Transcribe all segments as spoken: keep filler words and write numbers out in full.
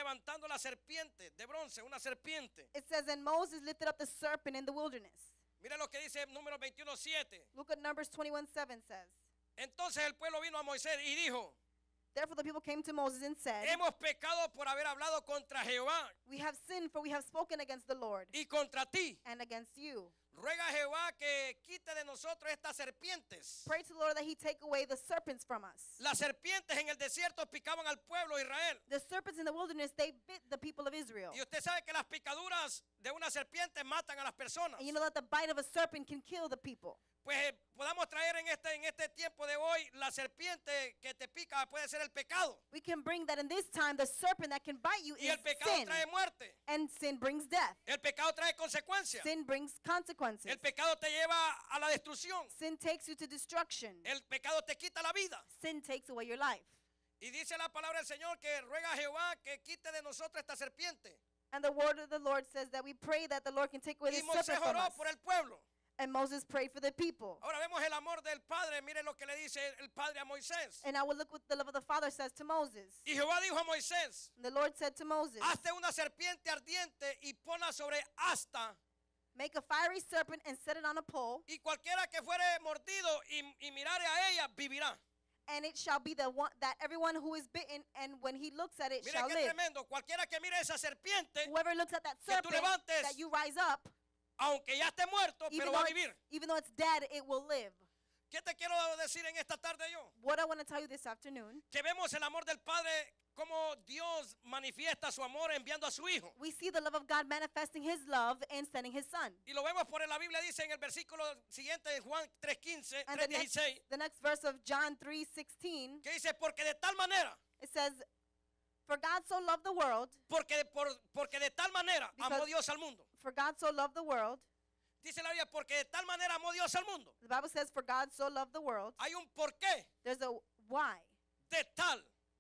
levantando la serpiente de bronce, una serpiente. It says, and Moses lifted up the serpent in the wilderness. Mira lo que dice Números veintiuno siete. Look at Numbers twenty-one seven says. Entonces el pueblo vino a Moisés y dijo: Therefore the people came to Moses and said, hemos pecado por haber hablado contra Jehová we have sinned, for we have spoken against the Lord y contra ti. and against you. Ruega a Jehová que quite de nosotros estas serpientes. Pray to the Lord that he take away the serpents from us. Las serpientes en el desierto picaban al pueblo de Israel. The serpents in the wilderness, they bit the people of Israel. Y usted sabe que las picaduras de una serpiente matan a las personas. And you know that the bite of a serpent can kill the people. Pues eh, podamos traer en este, en este tiempo de hoy, la serpiente que te pica puede ser el pecado. We can bring that in this time, the serpent that can bite you Y is el pecado sin. trae muerte. And sin brings death. El pecado trae consecuencias. Sin brings consequences. El pecado te lleva a la destrucción. Sin takes you to destruction. El pecado te quita la vida. Sin takes away your life. Y dice la palabra del Señor que ruega a Jehová que quite de nosotros esta serpiente. And the word of the Lord says that we pray that the Lord can take away Y the Moisés serpent from oró us. por el pueblo. And Moses prayed for the people. Ahora vemos el amor del Padre. Mire lo que le dice el Padre a Moisés. And now we'll look what the love of the Father says to Moses. Y Jehová dijo a Moisés: And the Lord said to Moses, hazte una serpiente ardiente y ponla sobre asta. make a fiery serpent and set it on a pole, Y cualquiera que fuere mordido y, y mirare a ella, vivirá. and it shall be the one that everyone who is bitten, and when he looks at it, Mire shall qué live. tremendo. Cualquiera que mire esa serpiente, Whoever looks at that Que tú serpent, levantes, that you rise up, aunque ya esté muerto, even pero though, va a it's, vivir. even though it's dead, it will live. ¿Qué te quiero decir en esta tarde yo? What I want to tell you this afternoon, Que vemos el amor del Padre, como Dios manifiesta su amor enviando a su Hijo. we see the love of God manifesting his love and sending his son. Y lo vemos por la Biblia, dice en el versículo siguiente de Juan tres quince, And tres the next, dieciséis, the next verse of John three sixteen, que dice, porque de tal manera, it says, for God so loved the world, porque, por, porque de tal manera amó Because- Dios al mundo. for God so loved the world, Dice la Biblia, porque de tal manera amó Dios al mundo. the Bible says, for God so loved the world, Hay un porqué there's a why. de tal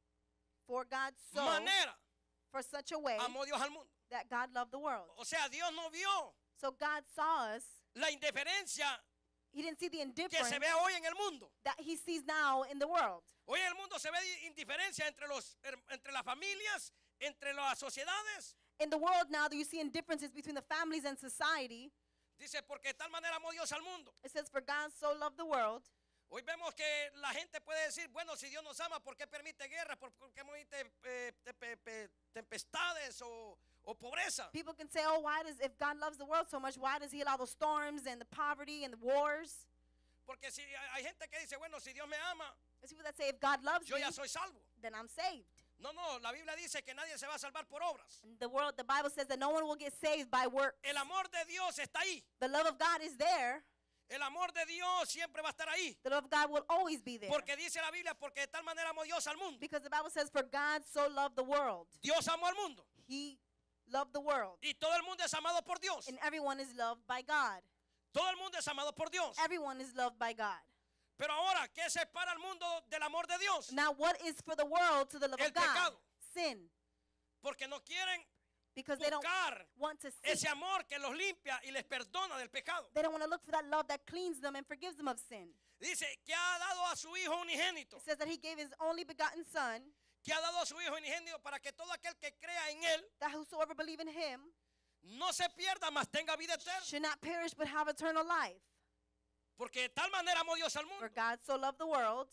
For God so, manera for such a way amó Dios al mundo. that God loved the world. O sea, Dios no vio So God saw us. la indiferencia He didn't see the que indifference se ve hoy en el mundo. that he sees now in the world. Hoy en el mundo se ve indiferencia entre, los, entre las familias, entre las sociedades. In the world now, you see indifferences between the families and society. Dice, porque de tal manera amó Dios al mundo. It says, for God so loved the world. Hoy vemos que la gente puede decir, bueno, si Dios nos ama, ¿por qué permite guerras? ¿Por qué permite eh, te- pe- tempestades o, o pobreza? People can say, oh, why does, if God loves the world so much, why does he allow the storms and the poverty and the wars? Porque si hay hay gente que dice, bueno, si Dios me ama, There's people that say, if God loves yo me, ya soy salvo. then I'm saved. No, no, la Biblia dice que nadie se va a salvar por obras. And the world, the Bible says that no one will get saved by work. El amor de Dios está ahí. The love of God is there. El amor de Dios siempre va a estar ahí. The love of God will always be there. Porque dice la Biblia, porque de tal manera amó Dios al mundo. Because the Bible says, for God so loved the world. Dios amó al mundo. He loved the world. Y todo el mundo es amado por Dios. And everyone is loved by God. Todo el mundo es amado por Dios. Everyone is loved by God. Pero ahora, ¿qué separa al mundo del amor de Dios? Now, what is for the world to the love El of God? pecado. Sin. Porque no quieren Because they don't buscar want to see. ese amor que los limpia y les perdona del pecado. They don't want to look for that love that cleans them and forgives them of sin. Dice que ha dado a su Hijo unigénito. It says that he gave his only begotten son, Que ha dado a su Hijo unigénito para que todo aquel que crea en Él that whosoever believe in him no se pierda, mas tenga vida eterna. should not perish but have eternal life. Porque de tal manera amó Dios al For mundo God so loved the world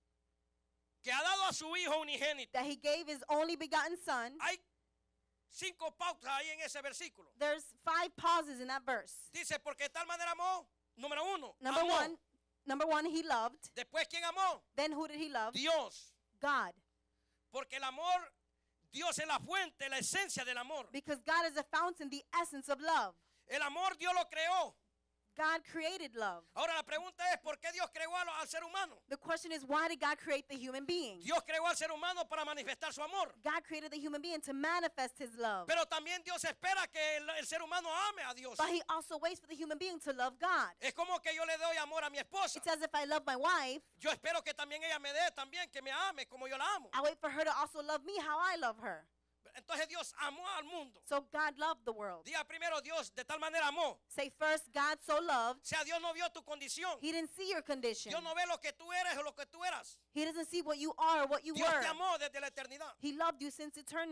que ha dado a su Hijo unigénito. that he gave his only begotten son. Hay cinco pautas ahí en ese versículo. There's five pauses in that verse. Dice, porque de tal manera amó, número uno, Number amó. one, number one, he loved. Después, ¿quién amó? Then who did he love? Dios. God. Porque el amor, Dios es la fuente, la esencia del amor. Because God is the fountain, the essence of love. El amor Dios lo creó. God created love. Ahora la pregunta es, ¿por qué Dios creó al, al ser humano? The question is, why did God create the human being? Dios creó al ser humano para manifestar su amor. God created the human being to manifest his love. Pero también Dios espera que el, el ser humano ame a Dios. But he also waits for the human being to love God. Es como que yo le doy amor a mi esposa. It's as if I love my wife, Yo espero que también ella me dé también, que me ame como yo la amo. I wait for her to also love me how I love her. Entonces Dios amó al mundo. So God loved the world. Diga primero, Dios de tal manera amó. Say first, God so loved. O sea, Dios no vio tu condición. He didn't see your condition. Dios no ve lo que tú eres o lo que tú eras. He doesn't see what you are or what you Dios were. te amó desde la eternidad. He loved you since eternity.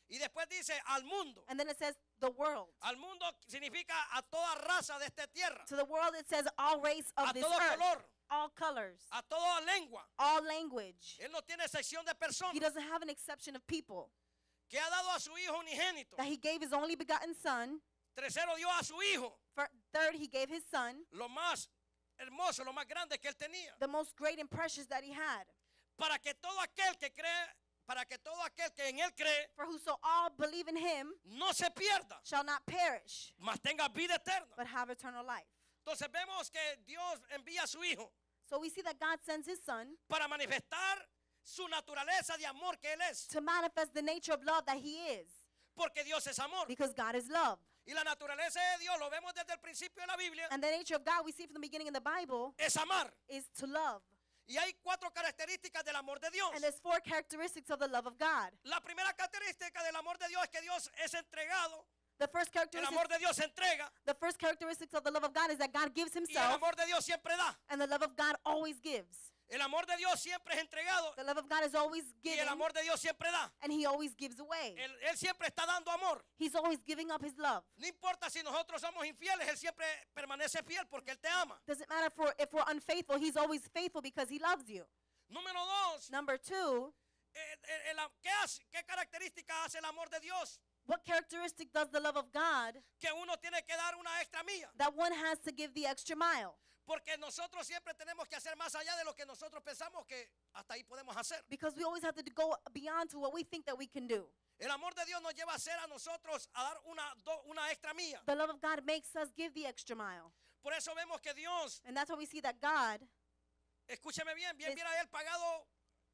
Y después dice al mundo. And then it says the world. Al mundo significa a toda raza de esta tierra. To the world it says all race of A this todo earth. color. All colors. A toda lengua. All language. Él no tiene excepción de He personas. doesn't have an exception of people. Que ha dado a su hijo unigénito. That he gave his only begotten son. Tercero dio a su hijo. For, third, he gave his son. Lo más hermoso, lo más grande que él tenía. The most great and precious that he had. Para que todo aquel que cree, para que todo aquel que en él cree, For whoso all believe in him no se pierda, shall not perish, mas tenga vida eterna. but have eternal life. Entonces vemos que Dios envía a su hijo So we see that God sends his son para manifestar su naturaleza de amor que él es. to manifest the nature of love that he is. Porque Dios es amor. Because God is love. Y la naturaleza de Dios, lo vemos desde el principio de la Biblia, And the nature of God we see from the beginning in the Bible es amar. is to love. Y hay cuatro características del amor de Dios. And there's four characteristics of the love of God. La primera característica del amor de Dios es que Dios es entregado. The first El characteristic, amor de Dios se entrega. the first characteristics of the love of God is that God gives Y el himself, amor de Dios siempre da. and the love of God always gives. El amor de Dios siempre es entregado. The love of God is always Y el giving, amor de Dios siempre da. and he always gives away. Él, él siempre está dando amor. He's always giving up his love. No importa si nosotros somos infieles, Él siempre permanece fiel porque Él te ama. Doesn't matter for if we're unfaithful, he's always faithful because he loves you. Número dos, Number two, eh, eh, el am- ¿qué, hace- ¿qué característica hace el amor de Dios? what characteristic does the love of God Que uno tiene que dar una extra milla. that one has to give the extra mile? Porque nosotros siempre tenemos que hacer más allá de lo que nosotros pensamos que hasta ahí podemos hacer. Because we always have to go beyond to what we think that we can do. El amor de Dios nos lleva a hacer a nosotros a dar una, do- una extra milla. The love of God makes us give the extra mile. Por eso vemos que Dios, And that's why we see that God, escúcheme bien, bien Es- hubiera Él pagado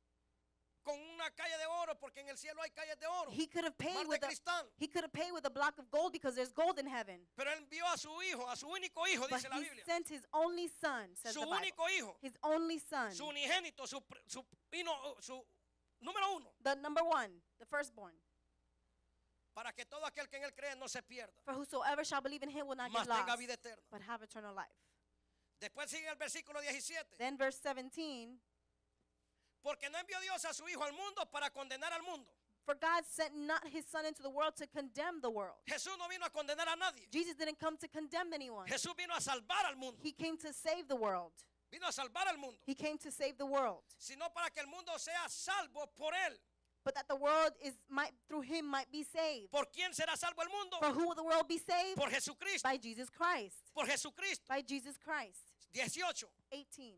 con una calle de oro, porque en el cielo hay calles de oro, he could have paid mar de with a, cristal. he could have paid with a block of gold because there's gold in heaven. Pero Él envió a su hijo, a su único hijo, But dice la he Biblia. sent his only son, says Su the Bible. único hijo, His only son. su unigénito, su, pr- su, vino, su número uno, The number one, the firstborn. para que todo aquel que en Él cree no se pierda, For whosoever shall believe in him will not mas get tenga lost, vida eterna. but have eternal life. Después sigue el versículo diecisiete. Then verse seventeen, Porque no envió Dios a su hijo al mundo para condenar al mundo. for God sent not his son into the world to condemn the world. Jesús no vino a condenar a nadie. Jesus didn't come to condemn anyone. Jesús vino a salvar al mundo. He came to save the world. Vino a salvar al mundo. He came to save the world. Sino para que el mundo sea salvo por Él. But that the world is might through him might be saved. ¿Por quién será salvo el mundo? For who will the world be saved? Por Jesucristo. By Jesus Christ. Por Jesucristo. By Jesus Christ. dieciocho. eighteen.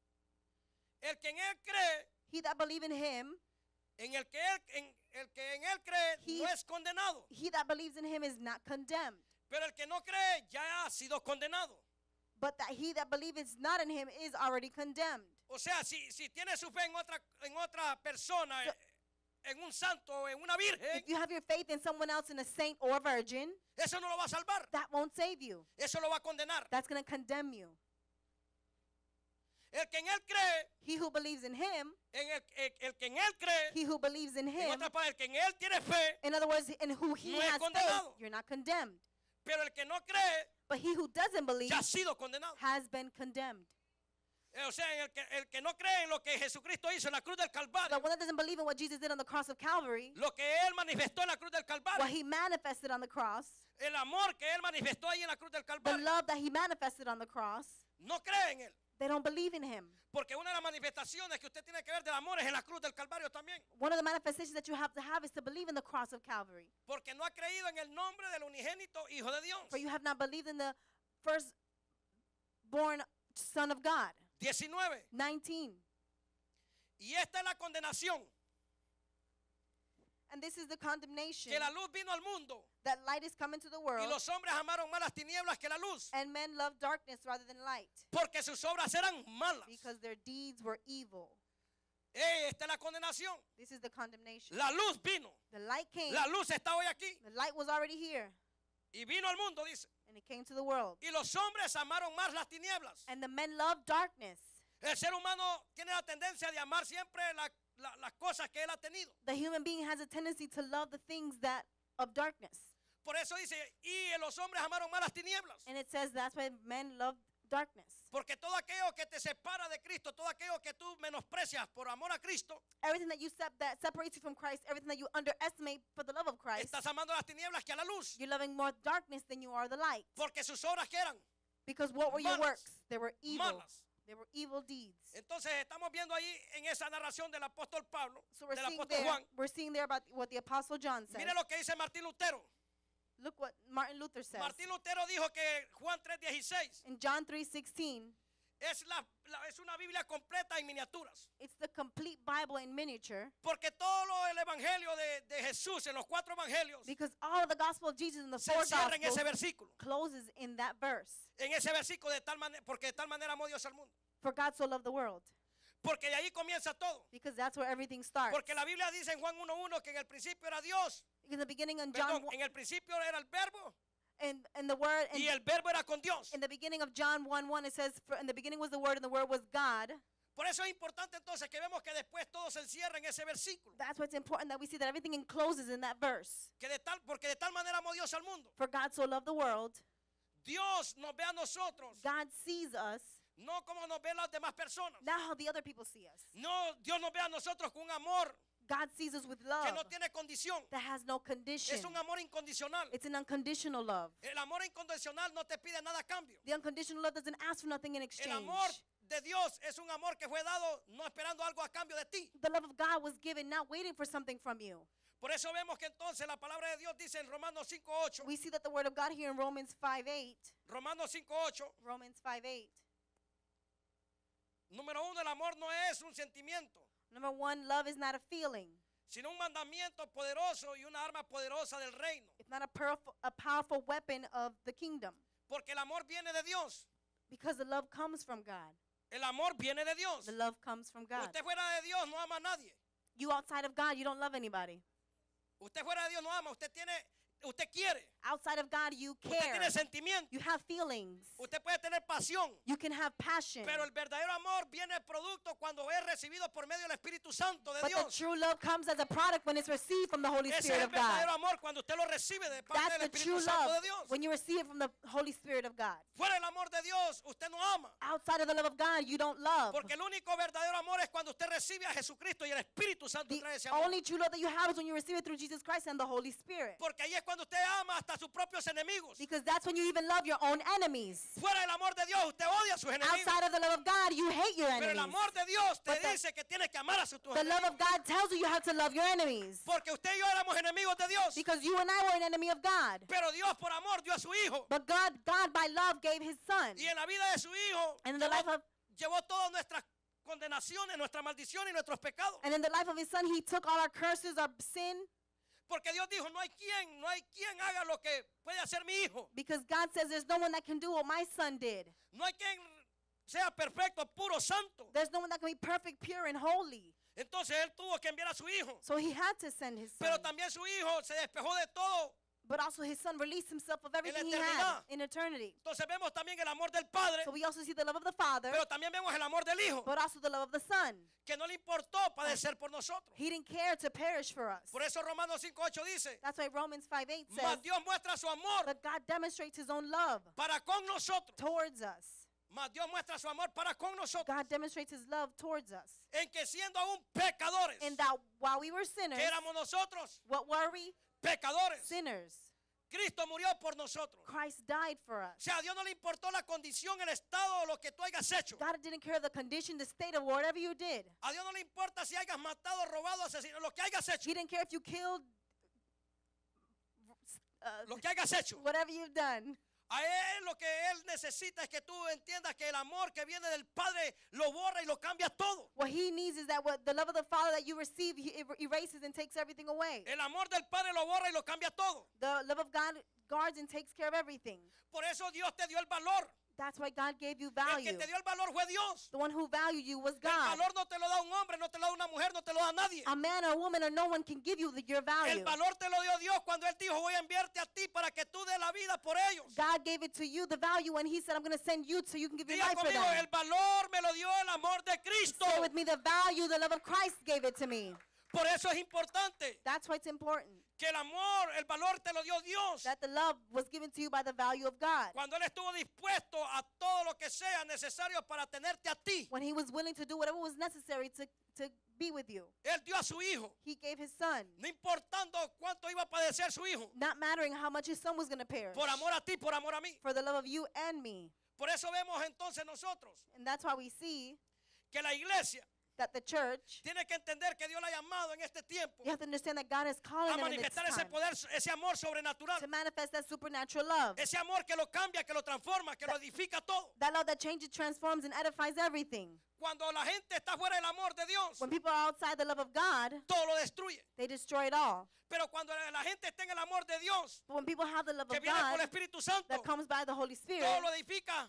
El que en Él cree, He that believe in him, en el que él, en el que en Él cree, He- no es condenado. he that believes in him is not condemned. Pero el que no cree ya ha sido condenado. But that he that believeth not in him is already condemned. O sea, si, si tiene su fe en otra, en otra persona, So- en un santo o en una virgen, If you have your faith in someone else, in a saint or a virgin, eso no lo va a salvar. that won't save you. Eso lo va a condenar. That's going to condemn you. El que en Él cree, He who believes in him, en el, el- el que en Él cree, he who believes in en him, otras palabras, el que en Él tiene fe, in other words, in who he no es has faith, condenado. you're not condemned. pero el que no cree, But he who doesn't believe ya ha sido condenado. has been condemned. Eh, O sea, en el que, el que no cree en lo que Jesucristo hizo en la cruz del Calvario, The one that doesn't believe in what Jesus did on the cross of Calvary, lo que Él manifestó en la cruz del what Calvario, he manifested on the cross, el amor que Él manifestó ahí en la cruz del the Calvario, love that he manifested on the cross, no cree en Él. they don't believe in him. Porque una de las manifestaciones que usted tiene que ver del amor es en la cruz del Calvario también. One of the manifestations that you have to have is to believe in the cross of Calvary. Porque no ha creído en el nombre del unigénito Hijo de Dios. For you have not believed in the firstborn Son of God. diecinueve. nineteen. Y esta es la condenación. And this is the condemnation Que la luz vino al mundo. that light is coming to the Y world, los hombres amaron más las tinieblas que la luz. and men love darkness rather than light Porque sus obras eran malas. because their deeds were evil. Eh, esta es la condenación. This is the condemnation. La luz vino. The light came. La luz está hoy aquí. The light was already here, Y vino al mundo, dice. and it came to the world. Y los hombres amaron más las tinieblas. And the men loved darkness. El ser humano tiene la tendencia de amar siempre la- la- las cosas que él ha tenido. The human being has a tendency to love the things that of darkness. Por eso dice, y los hombres amaron más las tinieblas. And it says that's why men love darkness. Porque todo aquello que te separa de Cristo, todo aquello que tú menosprecias por amor a Cristo, Everything that you sep- that separates you from Christ, everything that you underestimate for the love of Christ, estás amando las tinieblas que a la luz. you're loving more darkness than you are the light. Porque sus obras que eran Because what were your Malas. works? They were evil. malas. They were evil deeds. Entonces estamos viendo ahí en esa narración del apóstol Pablo, So we're del seeing apóstol there, Juan. we're seeing there about what the Apostle John said. Mire lo que dice Martín Lutero. Look what Martin Luther says. Martín Lutero dijo que Juan tres dieciséis In John three sixteen, es, la, la- es una Biblia completa en miniaturas. it's the complete Bible in miniature. Porque todo lo- el evangelio de, de Jesús en los cuatro evangelios Because all of the gospel of Jesus in the se four encierra en ese gospels versículo. closes in that verse. En ese versículo de tal manera, porque de tal manera amó Dios al mundo. For God so loved the world. Porque de ahí comienza todo. Because that's where everything starts. Porque la Biblia dice en Juan uno uno que en el principio era Dios. In the beginning in John Perdón, en el principio era el verbo in, in the word in, y el verbo era con Dios. in the beginning of John one one it says for in the beginning was the word and the word was God. Por eso es importante entonces que vemos que después todo se encierra en ese versículo. That's why it's important that we see that everything encloses in that verse. Que de tal, porque de tal manera amó Dios al mundo. For God so loved the world, Dios nos ve a nosotros, God sees us, no como nos ven las demás personas. not how the other people see us. No, Dios nos ve a nosotros con un amor God sees us with que love no tiene condición. that has no condition. Es un amor incondicional. It's an unconditional love. El amor incondicional no te pide nada a cambio. The unconditional love doesn't ask for nothing in El exchange. amor de Dios es un amor que fue dado no esperando algo a cambio de ti. The love of God was given, not waiting for something from you. Por eso vemos que entonces la palabra de Dios dice en Romanos cinco ocho, We see that the word of God here in Romans five eight, Romanos cinco ocho, Romans five eight. número uno, el amor no es un sentimiento, Number one, love is not a feeling. sino un mandamiento poderoso y una arma poderosa del reino. It's not a powerful, a powerful weapon of the kingdom. Porque el amor viene de Dios. Because the love comes from God. El amor viene de Dios. The love comes from God. Usted fuera de Dios no ama a nadie. You outside of God, you don't love anybody. Usted fuera de Dios no ama. Usted tiene, usted quiere. Outside of God, you Usted care. tiene sentimiento. You have feelings. Usted puede tener pasión. You can have passion. Pero el verdadero amor viene producto cuando es recibido por medio del Espíritu Santo de But the Dios. true love comes as a product when it's received from the Holy Ese es Spirit el of God. verdadero amor cuando usted lo recibe de parte That's del the Espíritu true Santo love de Dios. when you receive it from the Holy Spirit of God. Fuera el amor de Dios, usted no ama. Outside of the love of God, you don't love. Porque el único verdadero amor es cuando usted recibe a Jesucristo y el Espíritu Santo The trae ese amor. only true love that you have is when you receive it through Jesus Christ and the Holy Spirit. Porque ahí es cuando usted ama hasta sus propios enemigos. Because that's when you even love your own enemies. Fuera el amor de Dios, usted odia a sus enemigos. Outside of the love of God, you hate your Pero el enemies. amor de Dios te But the- dice que tienes que amar a sus tus The love enemigos. of God tells you you have to love your enemies. Porque usted y yo éramos enemigos de Dios. Because you and I were an enemy of God. Pero Dios por amor dio a su hijo. But God, God by love gave his son. Y en la vida de su hijo And in the llevó, life of llevó todas nuestras condenaciones, nuestra maldición y nuestros pecados. and in the life of his son, he took all our curses, our sin. Porque Dios dijo, no hay quien, no hay quien haga lo que puede hacer mi hijo. Because God says there's no one that can do what my son did. No hay quien sea perfecto, puro, santo. There's no one that can be perfect, pure, and holy. Entonces él tuvo que enviar a su hijo. So he had to send his son. Pero también su hijo se despejó de todo. But also his son released himself of everything he had eternidad. in eternity. Entonces vemos también el amor del Padre, So we also see the love of the Father, pero también vemos el amor del hijo, but also the love of the Son. que no le importó padecer por nosotros. He didn't care to perish for us. Por eso Romanos cinco ocho dice, That's why Romans five eight says mas Dios muestra su amor that God demonstrates his own love para con nosotros. towards us. Mas Dios muestra su amor para con nosotros. God demonstrates his love towards us. En que siendo aún pecadores, And that while we were sinners, que éramos nosotros, what were we? pecadores, Sinners. Cristo murió por nosotros. Christ died for O us. sea, a Dios no le importó la condición, el estado o lo que tú hayas hecho. God didn't care the condition, the state of whatever you did. A Dios no le importa si hayas matado, robado, asesinado, lo que hayas hecho. He didn't care if you killed, uh, Lo que hayas hecho. whatever you've done. A Él lo que Él necesita es que tú entiendas que el amor que viene del Padre lo borra y lo cambia todo. What he needs is that what the love of the Father that you receive, he er- erases and takes everything away. El amor del Padre lo borra y lo cambia todo. The love of God guards and takes care of everything. Por eso Dios te dio el valor. That's why God gave you El value. que te dio el valor fue Dios. The one who valued you was El God. valor no te lo da un hombre, no te lo da una mujer, no te lo da nadie. A man or a woman or no one can give you the, your value. El valor te lo dio Dios cuando Él dijo, voy a enviarte a ti para que tú des la vida por ellos. God gave it to you, the value, when he said, I'm going to send you so you can give your Diga life for conmigo, them. el valor me lo dio el amor de Cristo. Say with me, the value, the love of Christ gave it to me. Por eso es importante That's why it's important que el amor, el valor te lo dio Dios. That the love was given to you by the value of God. Cuando Él estuvo dispuesto a todo lo que sea necesario para tenerte a ti. When he was willing to do whatever was necessary to, to be with you. Él dio a su hijo. He gave his son. No importando cuánto iba a padecer su hijo. Not mattering how much his son was going to perish. Por amor a ti, por amor a mí. For the love of you and me. Por eso vemos entonces nosotros And that's why we see que la iglesia that the church, tiene que entender que Dios la ha llamado en este tiempo you have to understand that God is calling a them in this manifestar ese time poder, ese amor sobrenatural. to manifest that supernatural love. Ese amor que lo cambia, que lo transforma, que lo edifica todo. That love that changes, transforms, and edifies everything. Cuando la gente está fuera del amor de Dios, When people are outside the love of God, todo lo destruye. they destroy it all. Pero cuando la gente está en el amor de Dios, But when people have the love que of viene por el God Espíritu Santo, that comes by the Holy Spirit, todo lo edifica,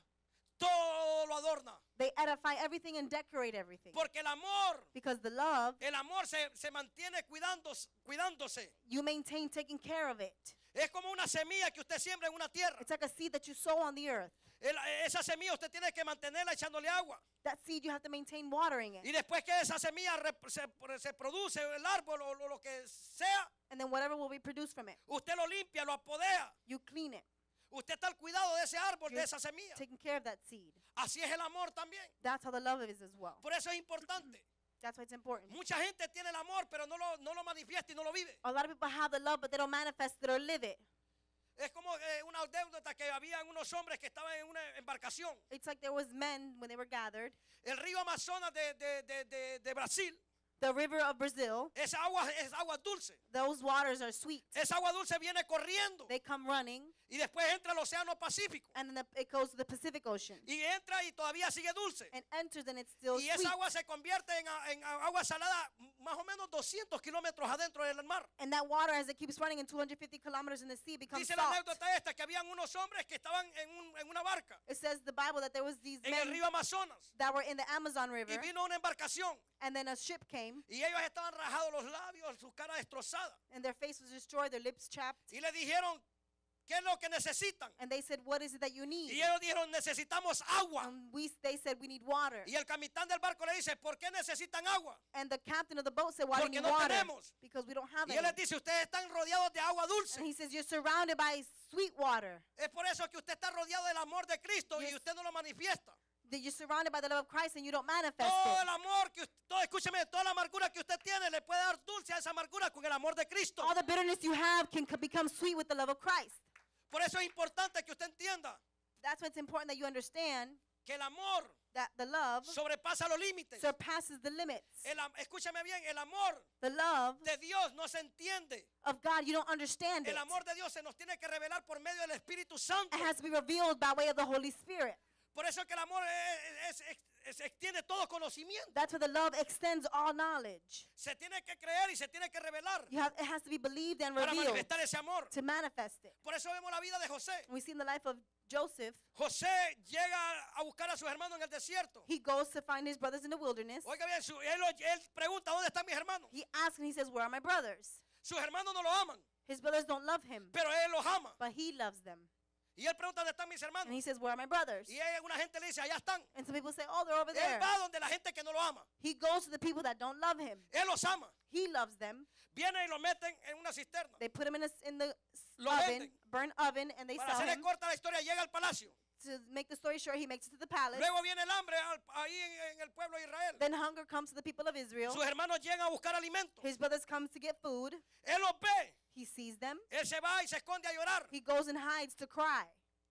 todo lo adorna. they edify everything and decorate everything. Porque el amor, Because the love, el amor se, se mantiene cuidándose, cuidándose. you maintain taking care of it. Es como una semilla que usted siembra en una tierra. It's like a seed that you sow on the earth. El- esa semilla usted tiene que mantenerla echándole agua. That seed, you have to maintain watering it. Y después que esa semilla rep- se, se produce, el árbol o lo, lo que sea, And then whatever will be produced from it, usted lo limpia, lo apodea. you clean it. Usted está al cuidado de ese árbol, de You're esa semilla. taking care of that seed. Así es el amor también. That's how the love is as well. Por eso es importante. That's why it's important. Mucha gente tiene el amor, pero no lo, no lo manifiesta y no lo vive. A lot of people have the love, but they don't manifest it or live it. Es como eh, una anécdota que había unos hombres que estaban en una embarcación. It's like there was men when they were gathered. El río Amazonas de, de, de, de, de Brasil, The river of Brazil, esa agua es agua dulce. those waters are sweet. Esa agua dulce viene corriendo They come running, y después entra al océano Pacífico. and then the, it goes to the Pacific Ocean Y entra y todavía sigue dulce. and enters, and it's still Y sweet. esa agua se convierte en, a- en a- agua salada más o menos doscientos kilómetros adentro del mar. And that water, as it keeps running in two hundred fifty kilometers in the sea, becomes Dice la salt. anécdota esta que habían unos hombres que estaban en, un- en una barca It says the Bible that there was these en el men río Amazonas that were in the Amazon y River, vino una embarcación and then a ship came, y ellos estaban rajados los labios, su cara destrozada and their face was destroyed, their lips chapped, y le dijeron ¿qué es lo que necesitan? and they said, "What is it that you need?" Y ellos dijeron necesitamos agua. And we, they said, "We need water." Y el capitán del barco le dice ¿por qué necesitan agua? And the captain of the boat said, "Why do you Porque need no water?" tenemos. Because we don't have Y any. él les dice ustedes están rodeados de agua dulce. And he says, "You're surrounded by sweet water. Es por eso que usted está rodeado del amor de Cristo y Yes. usted no lo manifiesta. That you're surrounded by the love of Christ, and you don't manifest Todo it. el amor que usted, todo, escúcheme, toda la amargura que usted tiene le puede dar dulce a esa amargura con el amor de Cristo. All the bitterness you have can co- become sweet with the love of Christ." Por eso es importante que usted entienda That's why it's important that you understand que el amor that the love sobrepasa los límites. surpasses the limits. El am- escúchame bien, el amor The love de Dios no se entiende. of God, you don't understand it. El amor de Dios se nos tiene que revelar por medio del Espíritu Santo. It has to be revealed by way of the Holy Spirit. Por eso que el amor es- es- es- se extiende todo conocimiento. That's where the love extends all knowledge. Se tiene que creer y se tiene que revelar You have, it has to be believed and para revealed manifestar ese amor. to manifest it. Por eso vemos la vida de José. We see in the life of Joseph, José llega a buscar a sus hermanos en el desierto. he goes to find his brothers in the wilderness. Oiga bien, su- él, lo- él pregunta, ¿dónde están mis hermanos? He asks and he says, "Where are my brothers?" Sus hermanos no lo aman, His brothers don't love him, pero él los ama. but he loves them. Y él pregunta, ¿dónde están mis And hermanos? he says, "Where are my brothers?" Y hay una gente le dice, allá están. And some people say, "Oh, they're over Él there." va donde la gente que no lo ama. He goes to the people that don't love him. Él los ama. He loves them. Viene y lo meten en una cisterna. They put him in, a, in the s- Lo oven, venden. burn oven, and they Para sell hacerle him. corta la historia, llega al palacio. To make the story short, he makes it to the palace. Luego viene el hambre al- ahí en, en el pueblo de Israel. Then hunger comes to the people of Israel. Sus hermanos llegan a buscar alimento. His brothers come to get food. Él los ve. He sees them. Él se va y se esconde a llorar. He goes and hides to cry.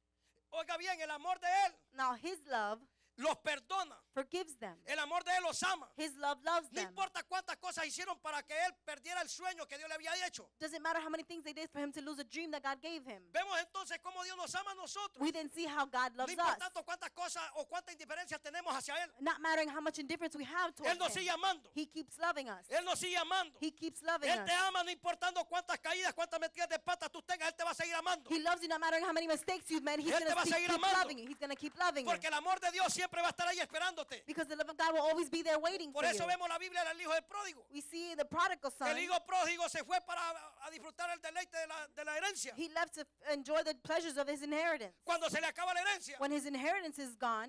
Oiga bien, el amor de él Now his love los perdona. forgives them. El amor de él los ama. His love loves No them. importa cuántas cosas hicieron para que él perdiera el sueño que Dios le había hecho. Doesn't matter how many things they did for him to lose a dream that God gave him. Vemos entonces cómo Dios nos ama a nosotros. We then see how God No loves importa us. tanto cuántas cosas o cuánta indiferencia tenemos hacia él. Not mattering how much indifference we have Él towards nos sigue him. amando. He keeps loving us. Él nos sigue amando. He keeps loving Él us. te ama no importando cuántas caídas, cuántas metidas de patas tú tengas. Él te va a seguir amando. He loves you no matter how many mistakes you've made. He's Él te va a going to seguir keep amando. loving you. He's going to keep loving you. Porque el amor de Dios siempre va a estar ahí esperándote. Because the love of God will always be there waiting Por for eso you. vemos la Biblia del hijo del pródigo. We see the prodigal son. El hijo pródigo se fue para a disfrutar el deleite de la, de la herencia. He left to f- enjoy the pleasures of his inheritance. Cuando se le acaba la herencia, When his inheritance is gone,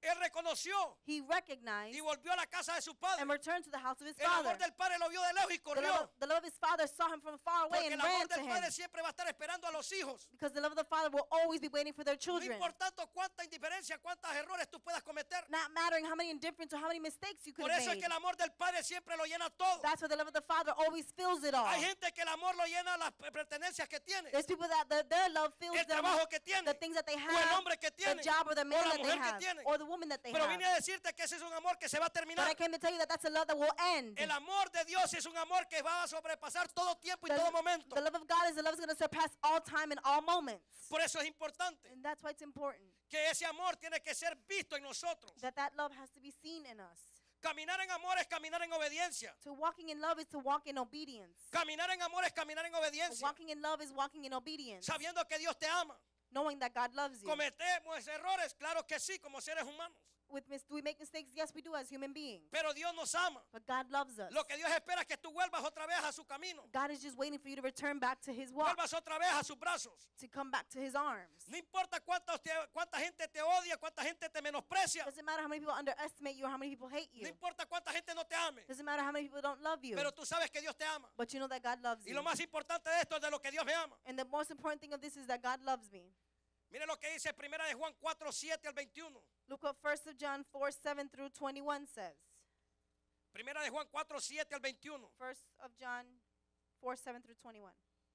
Él reconoció he recognized y volvió a la casa de su padre. and returned to the house of his El father. amor del padre lo vio de lejos y The love, corrió. of, the love of his father saw him from far away Porque and el amor ran to del him. padre siempre va a estar esperando a los hijos. Because the love of the father will always be waiting for their No children. importando cuánta indiferencia, cuántos errores tú puedas cometer. Not mattering how many indifference or how many mistakes you could Por have eso es made. que el amor del padre siempre lo llena todo. That's why the love of the father always fills it all. Hay gente que el amor lo llena las pertenencias que tiene, There's people that the, their love fills el them trabajo que tiene, the things that they o el have, hombre que the tiene, job or the o man la that they mujer que have, tiene. or the woman that they Pero have. vine a decirte que ese es un amor que se va a But terminar. I came to tell you that that's a love that will end. El amor de Dios es un amor que va a sobrepasar todo tiempo y The, todo momento. the love of God is the love that's going to surpass all time and all moments. Por eso es importante And that's why it's important que ese amor tiene que ser visto en nosotros. that that love has to be seen in us. Caminar en amor es caminar en obediencia. To walking in love is to walk in obedience. Caminar en amor es caminar en obediencia. Walking in love is walking in obedience. Sabiendo que Dios te ama. Knowing that God loves you. ¿Cometemos errores? Claro que sí, como seres humanos. With mis- do we make mistakes? Yes, we do as human beings. Pero Dios nos ama. But God loves us. Lo que Dios espera es que tú vuelvas otra vez a su camino. God is just waiting for you to return back to his walk, Vuelvas otra vez a sus brazos. to come back to his arms. No importa cuánta, te- cuánta gente te odia, cuánta gente te menosprecia. Doesn't matter how many people underestimate you or how many people hate No you. importa cuánta gente no te ame. Doesn't matter how many people don't love you. Pero tú sabes que Dios te ama. But you know that God loves Y you. lo más importante de esto es de lo que Dios me ama. And the most important thing of this is that God loves me. Mire lo que dice Primera de Juan cuatro, siete al veintiuno. Look what First of John four, seven through twenty-one says. Primera de Juan cuatro, siete al veintiuno. First of John four, seven through twenty-one.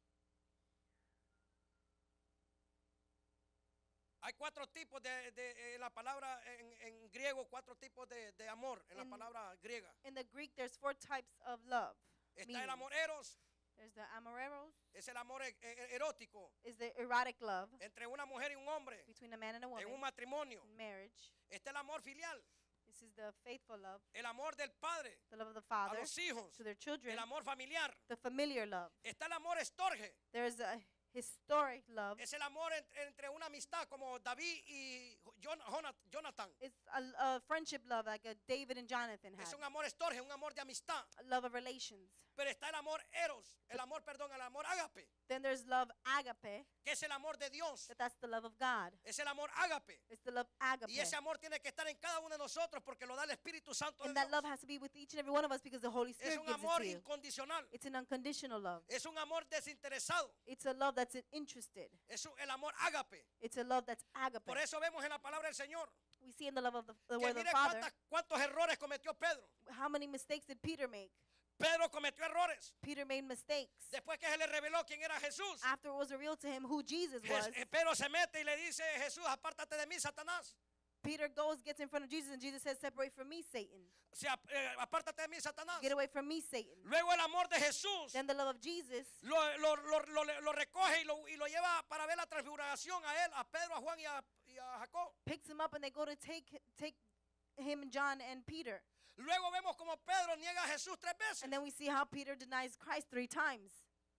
Hay cuatro tipos de, de eh, la palabra en, en griego, cuatro tipos de, de amor en la En- palabra griega. In the Greek, there's four types of love. Está el meanings. amor eros, There's the amoreros, es el amor e- e- erótico is the erotic love entre una mujer y un hombre between a man and a en woman un matrimonio. in marriage. Está el amor filial, This is the faithful love, el amor del padre the love of the a father los hijos, to their children, el amor familiar. the familiar love. Está el amor estorge, There's a historic love. es el amor entre, entre una amistad como David y Jon- Jona- Jonathan. It's a, a friendship love like a David and Jonathan had, Es un amor estorge, un amor de amistad. a love of relations. Pero está el amor eros, el amor, perdón, el amor ágape, Then there's love agape, que es el amor de Dios. that that's the love of God. Es el amor ágape. It's the love agape. Y ese amor tiene que estar en cada uno de nosotros porque lo da el Espíritu Santo de And that Dios. love has to be with each and every one of us because the Holy Es Spirit un gives it amor to you. incondicional. It's an unconditional love. Es un amor desinteresado. It's a love that's interested. Es un- el amor ágape. It's a love that's agape. Por eso vemos en la palabra del Señor We see in the love of the, the que word of the mire Father, cuántas- cuántos errores cometió Pedro. how many mistakes did Peter make? Pedro cometió errores. Peter made mistakes. Después que se le reveló quién era Jesús, After it was revealed to him who Jesus was, Jes- eh, Pedro se mete y le dice, Jesús, apártate de mí, Satanás. Peter goes, gets in front of Jesus, and Jesus says, separate from me, Satan. O sea, eh, apártate de mí, Satanás. Get away from me, Satan. Luego el amor de Jesús Then the love of Jesus lo, lo- lo- lo- lo recoge y lo, y lo lleva para ver la transfiguración a él, a Pedro, a Juan y a, y a Jacob. picks him up, and they go to take, take him, John, and Peter. Luego vemos como Pedro niega a Jesús tres veces. And then we see how Peter denies Christ three times.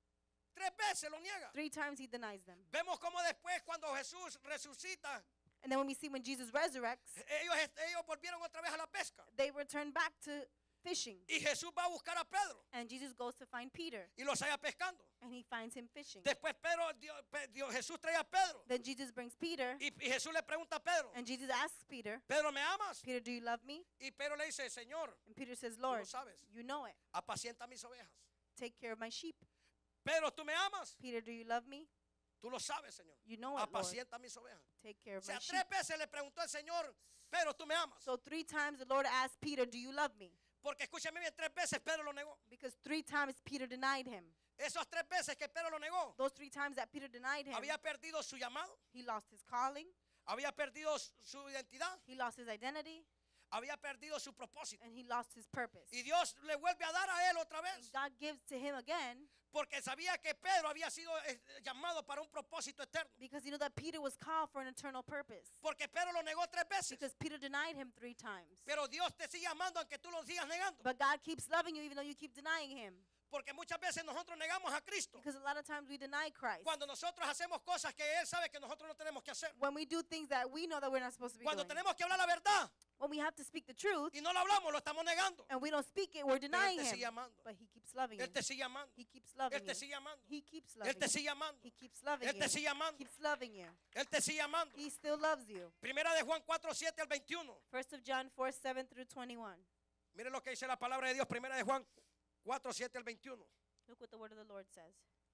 Tres veces lo niega. Three times he denies them. Vemos como después cuando Jesús resucita, And then when we see when Jesus resurrects, ellos, ellos volvieron otra vez a la pesca. they return back to fishing. Y Jesús va a buscar a Pedro And Jesus goes to find Peter, y los halla pescando. and he finds him fishing. Después Pedro, Dios- Pe- Dios- Jesús trae a Pedro Then Jesus brings Peter, y, y Jesús le pregunta a Pedro, and Jesus asks Peter, Pedro, ¿me amas? Peter, do you love me? Y Pedro le dice, Señor, And Peter says, tú lo Lord, sabes, you know it. apacienta mis ovejas. Take care of my sheep. Pedro, ¿tú me amas? Peter, do you love me? Tú lo sabes, Señor. You know it, Lord. Apacienta mis ovejas. Take care O of my sea, sheep. tres veces le preguntó el Señor, Pedro, ¿tú me amas? So three times the Lord asked Peter, do you love me? Porque escúchame bien, tres veces Pedro lo negó. Because three times Peter denied him. Esas tres veces que Pedro lo negó, Those three times that Peter denied him, había perdido su llamado, he lost his calling, había perdido su identidad, he lost his identity, había perdido su propósito. and he lost his purpose. Y Dios le vuelve a dar a él otra And vez, God gives to him again porque sabía que Pedro había sido eh, llamado para un propósito eterno. because you know that Peter was called for an eternal purpose. Porque Pedro lo negó tres veces. Because Peter denied him three times. Pero Dios te sigue amando aunque tú lo sigas negando. But God keeps loving you even though you keep denying him. Porque muchas veces nosotros negamos a Cristo. Because a lot of times we deny Christ. Cuando nosotros hacemos cosas que Él sabe que nosotros no tenemos que hacer. When we do things that we know that we're not supposed to be Cuando doing. tenemos que hablar la verdad When we have to speak the truth y no lo hablamos, lo estamos negando. and we don't speak it, we're Pero Él denying te him. sigue amando. But he keeps loving Él you. te sigue amando. He keeps loving Él te you. sigue amando. He keeps Él loving te you. sigue amando. He keeps loving Él you. te sigue amando. Keeps loving you. Él te sigue amando. He still loves you. Primera de Juan cuatro, siete al veintiuno. First of John four, seven through twenty-one. Mire lo que dice la palabra de Dios. Primera de Juan cuatro, siete al veintiuno. Look what the word of the Lord says.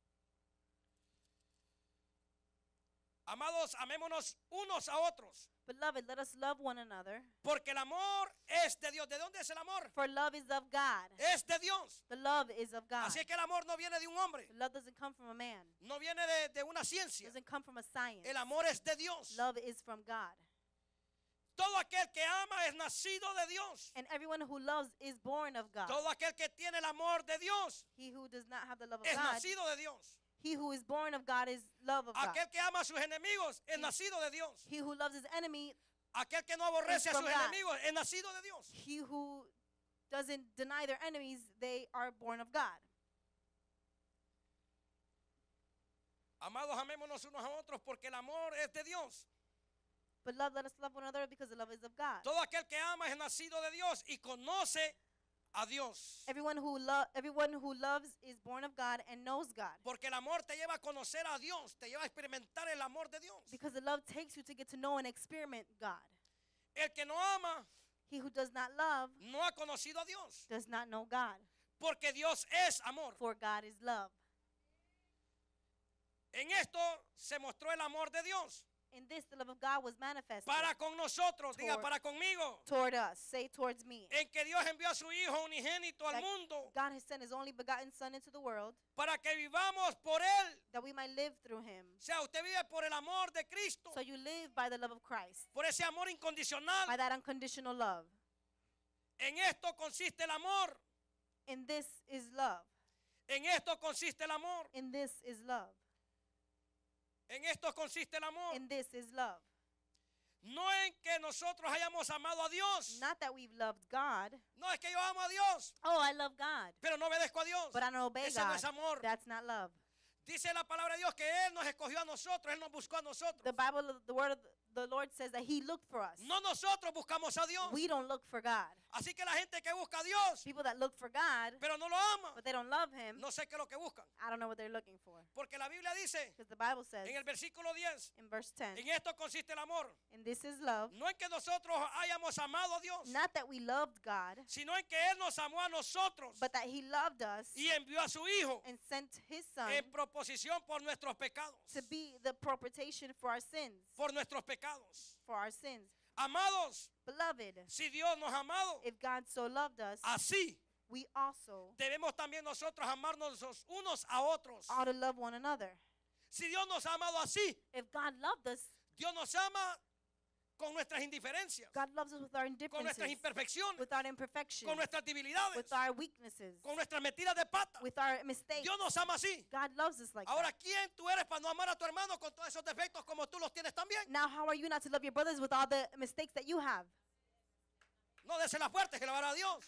Amados, amémonos unos a otros. Beloved, let us love one another. Porque el amor es de Dios. ¿De dónde es el amor? For love is of God. Es de Dios. The love is of God. Así es que el amor no viene de un hombre. The love doesn't come from a man. No viene de, de una It ciencia. doesn't come from a science. El amor es de Dios. Love is from God. Todo aquel que ama es nacido de Dios. And everyone who loves is born of God. Todo aquel que tiene el amor de Dios He who does not have the love of es God, nacido de Dios. he who is born of God is love of God. Aquel que ama a sus enemigos es nacido de Dios. He who loves his enemy, Aquel que no aborrece a from sus God. enemigos es nacido de Dios. he who doesn't deny their enemies, they are born of God. Amados, amémonos unos a otros porque el amor es de Dios. But love, let us love one another because the love is of God. Todo aquel que ama es nacido de Dios y conoce a Dios. Everyone who lo- everyone who loves is born of God and knows God. Porque el amor te lleva a conocer a Dios, te lleva a experimentar el amor de Dios. Because the love takes you to get to know and experiment God. El que no ama He who does not love no ha conocido a Dios. does not know God. Porque Dios es amor. For God is love. En esto se mostró el amor de Dios. In this, the love of God was manifested Para con nosotros, diga Toward- para conmigo. toward us. Say towards me. En que Dios envió a su Hijo unigénito al That mundo God has sent his only begotten Son into the world para que vivamos por Él. that we might live through him. O sea, usted vive por el amor de Cristo, So you live by the love of Christ, por ese amor incondicional. by that unconditional love. En esto consiste el amor. In this is love. En esto consiste el amor. In this is love. En esto consiste el amor. In this is love. No en que nosotros hayamos amado a Dios. Not that we've loved God. No es que yo amo a Dios, Oh, I love God, pero no obedezco a Dios. but I don't obey Ese no God. es amor. That's not love. Dice la palabra de Dios que Él nos escogió a nosotros, Él nos buscó a nosotros. The Bible, the word of the Lord says that he looked for us. No nosotros buscamos a Dios. We don't look for God. Así que la gente que busca a Dios, People that look for God, pero no lo ama, but they don't love him, no sé qué es lo que buscan. I don't know what they're looking for. Porque la Biblia dice Because the Bible says en el versículo diez, in verse ten, en esto consiste el amor. and this is love, No en que nosotros hayamos amado a Dios, not that we loved God, sino en que Él nos amó a nosotros but that he loved us y envió a su Hijo and sent his Son en proposición por nuestros pecados. to be the propitiation for our sins, Por nuestros pecados. for our sins. Amados, Beloved, si Dios nos ha amado if God so loved us, así, we also debemos también nosotros amarnos los unos a otros. ought to love one another. Si Dios nos ha amado así, If God loved us, Dios nos ama con nuestras indiferencias, God loves us with our con nuestras indifferences, imperfecciones, with our imperfections, con nuestras debilidades, with our weaknesses, con nuestras metidas de pata. with our mistakes. Dios nos ama así. God loves us like Ahora, that. ¿quién tú eres para no amar a tu hermano con todos esos defectos como tú los tienes también? Now, how are you not to love your brothers with all the mistakes that you have? No dese la fuerte, que la a Dios.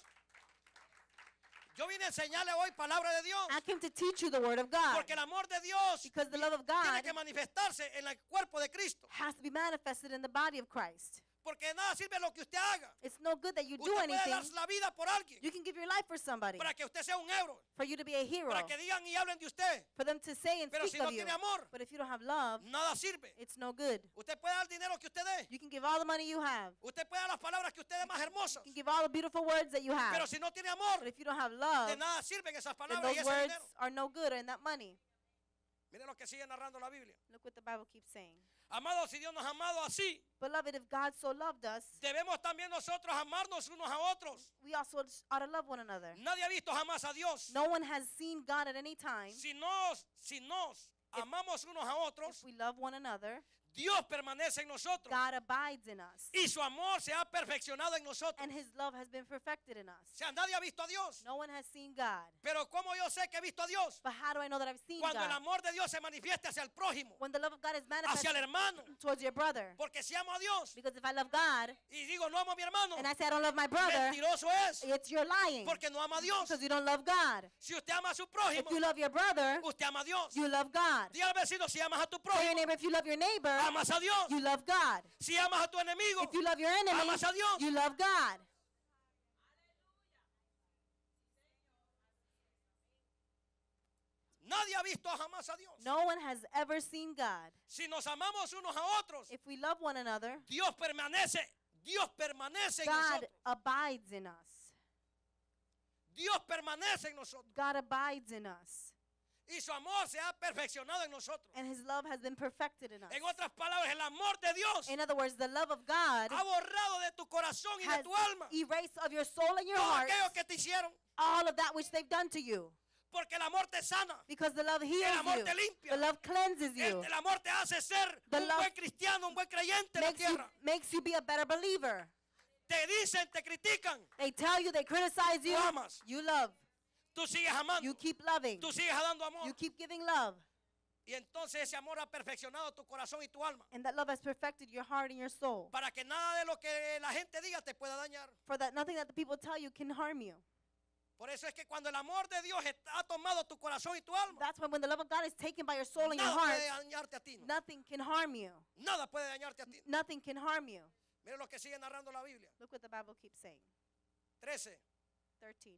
Yo vine a enseñarle hoy palabra de Dios. I came to teach you the word of God Porque el amor de Dios because the love of tiene God que manifestarse en el cuerpo de Cristo. has to be manifested in the body of Christ. Porque de nada sirve lo que usted haga. It's no good that you do Usted puede anything. dar la vida por alguien You can give your life for somebody, para que usted sea un héroe, for you to be a hero, para que digan y hablen de usted. for them to say and Pero speak si no of you. tiene amor, But if you don't have love, nada sirve. it's no good. Usted puede dar el dinero que usted dé. You can give all the money you have. Usted puede dar las palabras que usted dé más hermosas. You can give all the beautiful words that you have. Pero si no tiene amor, But if you don't have love, de nada sirven esas then palabras y those ese words dinero. are no good and that money. Mire lo que sigue narrando la Biblia. Look what the Bible keeps saying. Amados, si Dios nos ha amado así, Beloved, if God so loved us, debemos también nosotros amarnos unos a otros. we also ought to love one another. Nadie ha visto jamás a Dios. No one has seen God at any time. Si nos, si nos amamos unos a otros, If we love one another, Dios permanece en nosotros God abides in us. y su amor se ha perfeccionado en nosotros. And his love has been perfected in O us. sea, nadie ha visto a Dios. No one has seen God. Pero ¿cómo yo sé que he visto a Dios? But how do I know that I've seen Cuando el God? amor de Dios se manifieste hacia el prójimo, When the love of God is hacia el manifested hermano. towards your brother. Porque si amo a Dios Because if I love God y digo no amo a mi hermano, and I say I don't love my brother, mentiroso es. it's you're lying. Porque no ama a Dios. Because you don't love God. Si usted ama a su If prójimo, you love your brother, usted ama a Dios. you love God. Dí al vecino, si amas a tu Tell your prójimo, neighbor, if you love your neighbor, amas a Dios. you love God. Si amas a tu enemigo, If you love your enemy, amas a Dios. you love God. Nadie ha visto jamás a Dios. No one has ever seen God. Si nos amamos unos a otros, If we love one another, Dios permanece, Dios permanece en God nosotros. abides in us. Dios permanece en nosotros. God abides in us. Y su amor se ha perfeccionado en nosotros. And his love has been perfected in us. En otras palabras, el amor de Dios In other words, the love of God ha borrado de tu corazón y de has tu alma erased of your soul and your todo heart aquello que te hicieron. all of that which they've done to you. Porque el amor te sana. Because the love heals amor you. te limpia. The love cleanses El, you. el amor te hace ser The un love buen cristiano, un buen creyente en la Makes you, tierra. makes you be a better believer. Te dicen, te critican. They tell you, they criticize you. Tú amas. You love. Tú sigues amando. You keep loving. Tú sigues dando amor. You keep giving love. Y entonces ese amor ha perfeccionado tu corazón y tu alma. And that love has perfected your heart and your soul. Para que nada de lo que la gente diga te pueda dañar. For that nothing that the people tell you can harm you. Por eso es que cuando el amor de Dios está- ha tomado tu corazón y tu alma, That's why when the love of God is taken by your soul and your nada heart, puede dañarte a ti. No. nothing can harm you. Nada puede dañarte a ti. Nothing can harm you. Mira lo que sigue narrando la Biblia. Look what the Bible keeps saying. trece. thirteen.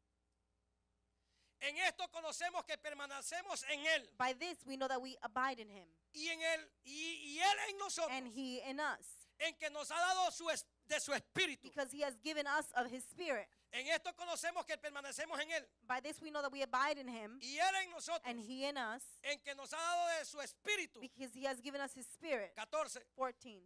En esto conocemos que permanecemos en Él By this we know that we abide in him y en Él y, y Él en nosotros, and he in us. en que nos ha dado su es- de su espíritu. Because he has given us of his spirit. En esto conocemos que permanecemos en Él By this we know that we abide in him y Él en nosotros, and he in us. en que nos ha dado de su espíritu. Because he has given us his spirit. catorce. fourteen.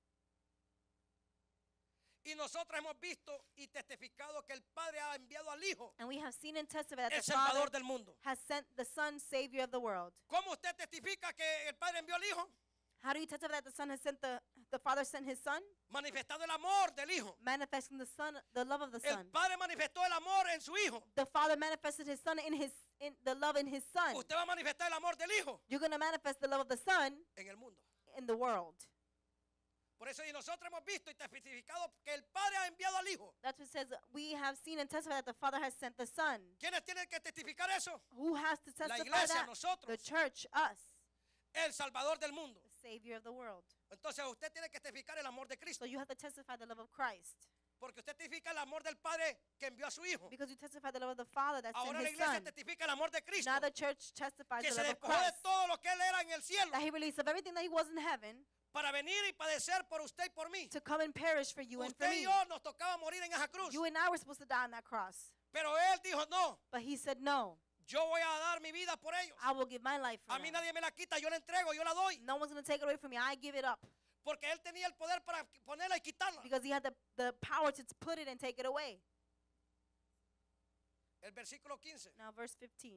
Y nosotros hemos visto y testificado que el Padre ha enviado al Hijo, And we have seen and testified that el the Father Salvador del mundo. has sent the Son, Savior of the world. ¿Cómo usted testifica que el Padre envió al Hijo? How do you testify that the Son has sent the the Father sent his Son? Manifestando el amor del Hijo. Manifesting the Son, the love of the El Son. Padre manifestó el amor en su Hijo. The Father manifested his Son in his in the love in his Son. Usted va a manifestar el amor del Hijo You're going to manifest the love of the Son en el mundo. in the world. Por eso y nosotros hemos visto y testificado que el Padre ha enviado al Hijo. That's what it says. We have seen and testified that the Father has sent the Son. ¿Quiénes tienen que testificar eso? Who has to La testify iglesia, that? nosotros. The church, us, El Salvador del mundo. the Savior of the world. Entonces usted tiene que testificar el amor de Cristo. So you have to testify the love of Christ. Porque usted testifica el amor del Padre que envió a su Hijo. Because you testify the love of the Father that sent Ahora la his iglesia Son. testifica el amor de Cristo. Now the church testifies Que the se love of despojó de Christ. todo lo que Él era en el cielo. That he released of everything that he was in heaven Para venir y padecer por usted y por mí. to come and perish for you and for Usted y me. yo nos tocaba morir en esa cruz. You and I were supposed to die on that cross. Pero Él dijo, no, But he said, no, yo voy a dar mi vida por ellos. I will give my life for A mí them. nadie me la quita, yo la entrego, yo la doy. No one's going to take it away from me. I give it up. Porque Él tenía el poder para ponerla y quitarla. Because he had the, the power to put it and take it away. El versículo quince. Now verse fifteen.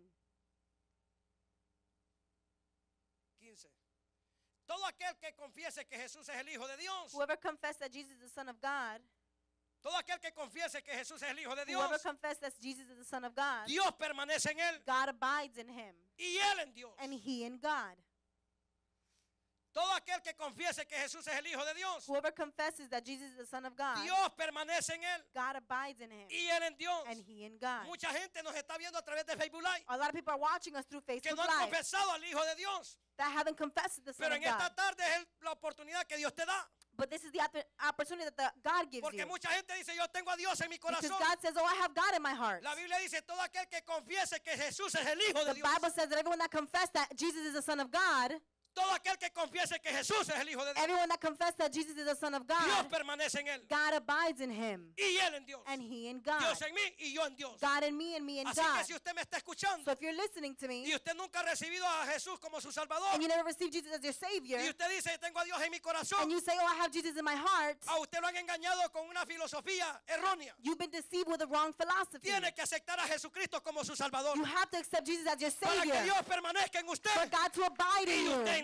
quince. Todo aquel que confiese que Jesús es el Hijo de Dios. Whoever confessed that Jesus is the Son of God, Todo aquel que confiese que Jesús es el Hijo de whoever Dios. confessed that Jesus is the Son of God, Dios permanece en Él God abides in him, y Él en Dios. and he in God. Todo aquel que confiese que Jesús es el Hijo de Dios. Whoever confesses that Jesus is the Son of God, Dios permanece en Él God abides in him, y Él en Dios. and he in God. Mucha gente nos está viendo a través de Facebook Live A lot of people are watching us through que Facebook no han Live confesado al Hijo de Dios. that haven't confessed the Son Pero of en esta God. tarde es el- la oportunidad que Dios te da. But this is the opp- opportunity that the God gives Porque you. mucha gente dice, yo tengo a Dios en mi Because corazón. God says, oh, I have God in my heart. La Biblia dice, todo aquel que confiese que Jesús es el Hijo de The Dios. Bible says that everyone that confessed that Jesus is the Son of God, Todo aquel que confiese que Jesús es el Hijo de Dios. everyone that confessed that Jesus is the Son of Dios God, permanece en Él. God abides in him, Y Él en Dios. and he in God. Dios en mí y yo en Dios. God in me and me in Así que God. si usted me está escuchando So if you're listening to me y usted nunca ha recibido a Jesús como su Salvador and you never received Jesus as your Savior, y usted dice, tengo a Dios en mi corazón, and you say, oh, I have Jesus in my heart, a usted lo han engañado con una filosofía errónea. you've been deceived with a wrong philosophy. Tiene que aceptar a Jesucristo como su Salvador You have to accept Jesus as your para que Savior Dios permanezca en for usted God to abide in y you usted en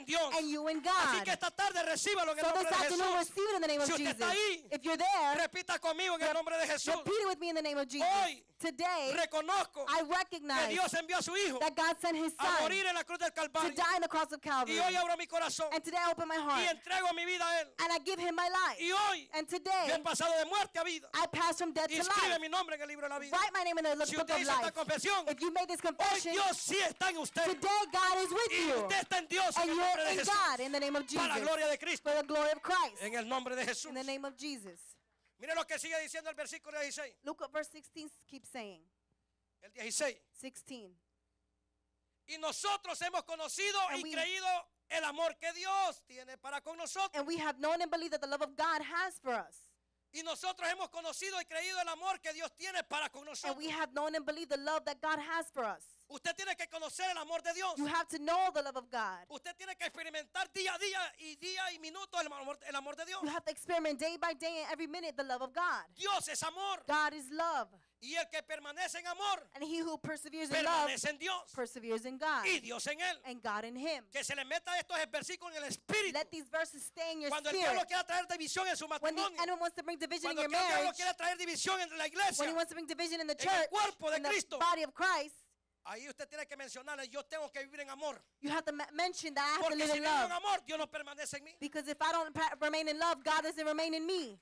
en Dios. and you in Así God. que esta tarde recíbalo en el So nombre this de afternoon, Jesús. receive it in the name of Si usted Jesus. está ahí, If you're there, repita conmigo en el nombre de Jesús. repeat it with me in the name of Jesus. Hoy Today, reconozco I que recognize Dios envió a su Hijo that God sent His a Son morir en la cruz del to Calvario. die on the cross of Calvary. Y hoy abro mi corazón And today I open my y heart entrego mi vida a Él. and I give Him my life. Y hoy And yo he today, pasado de muerte a vida. I pass from death Y to escribe life. mi nombre en el libro de la vida. Write my name in the Si book usted of hizo esta life. confesión, If you made this hoy confession, Dios sí está en usted. today God is with Y you. usted está en Dios en And el nombre you're de in Jesús. God in the name of Para la Jesus. gloria de Cristo. For the glory of Christ. En el nombre de Jesús. In the name of Jesus. Mire lo que sigue diciendo el versículo dieciséis. Look what verse sixteen keeps saying. El dieciséis. sixteen. Y nosotros hemos conocido And y we- creído el amor que Dios tiene para con nosotros. And we have known and believed that the love of God has for us. Y nosotros hemos conocido y creído el amor que Dios tiene para con And nosotros. we have known and believed the love that God has for us. Usted tiene que conocer el amor de Dios. You have to know the love of God. Usted tiene que experimentar día a día y día y minuto el amor, el amor de Dios. You have to experiment day by day and every minute the love of God. Dios es amor. God is love. Y el que permanece en amor, And he who perseveres in love permanece en Dios. perseveres in God. Y Dios en él. And God in him. Que se le meta estos versículos en el espíritu. Let these verses stay in your Cuando el spirit. diablo quiera traer división en su When the matrimonio. enemy wants to bring division in Cuando your el diablo marriage, quiera traer división en la when he iglesia. wants to bring division in the en el church, cuerpo de in the Cristo. body of Christ, Ahí usted tiene que mencionarle, yo tengo que vivir en amor. you have to ma- mention that I have to Porque live si in no vivo en love. amor, Dios no permanece en mí. Because if I don't pa- remain in love, God doesn't remain in me.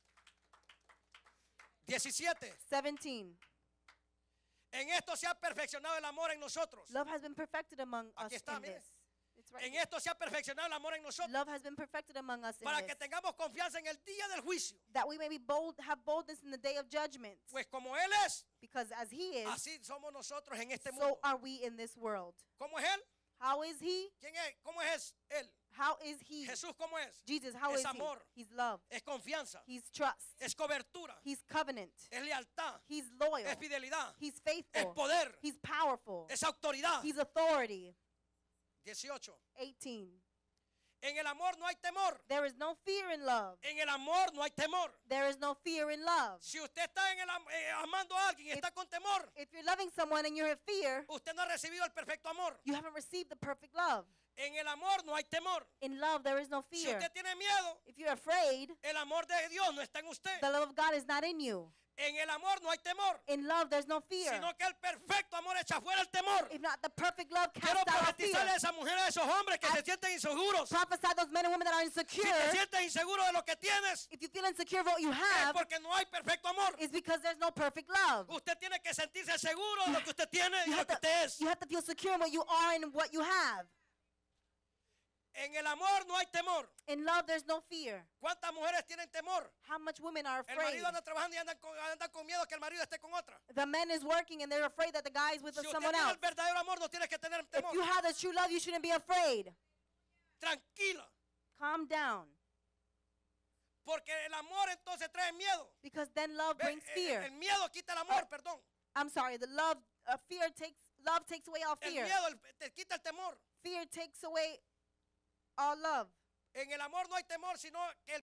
diecisiete. seventeen. En esto se ha perfeccionado el amor en nosotros. Love has been perfected among us Aquí está, in mire. this. It's right En here. esto se ha perfeccionado el amor en nosotros. Love has been perfected among us in Para this. que tengamos confianza en el día del juicio. That we may be bold, have boldness in the day of judgment. Pues como Él es, Because as He is, así somos nosotros en este so mundo. are we in this world. ¿Cómo es Él? How is He? ¿Quién es? ¿Cómo es Él? How is He? Jesús, ¿cómo es? Jesus, how Es is He? amor. He's love. Es confianza. He's trust. Es cobertura. He's covenant. Es lealtad. He's loyal. Es fidelidad. He's Es faithful. poder. He's powerful. Es autoridad. He's authority. dieciocho. eighteen. En el amor no hay temor. There is no fear in love. En el amor no hay temor. There is no fear in love. Si usted está en el am- eh, amando a alguien y está con temor, If you're loving someone and you're in fear, usted no ha recibido el perfecto amor. you haven't received the perfect love. En el amor no hay temor. In love, there is no Si fear. usted tiene miedo, If you're afraid, el amor de Dios no está en usted. the love of God is not in you. En el amor no hay temor, In love, there's no fear. sino que el perfecto amor echa fuera el temor. If not, the perfect love Quiero casts out profetizarle a fear. esas mujeres, a esos hombres que I- se sienten inseguros. Prophesy those men and women that are Si te insecure. sientes inseguro de lo que tienes, If you feel insecure of what you es have, porque no hay perfecto amor. it's because there's no perfect love. Usted tiene que sentirse seguro de lo que usted tiene y You lo have, que to, usted es. you have to feel secure in what you are and what you have. En el amor no hay temor. In love, there's no fear. ¿Cuántas mujeres tienen temor? How much women are El afraid? marido anda trabajando y andan con, andan con miedo que el marido esté con otra. The man is working and they're afraid that the guy is with Si usted someone tiene else. el verdadero amor, no tiene que tener If temor. you have the true love, you shouldn't be afraid. Tranquila. Calm down. Porque el amor entonces trae miedo. Because then love Ve, brings el- fear. El, miedo quita el amor, perdón. I'm sorry, the love, uh, fear takes, love takes away all El fear. miedo el- te quita el temor. Fear takes away all love. En el amor no hay temor, sino que el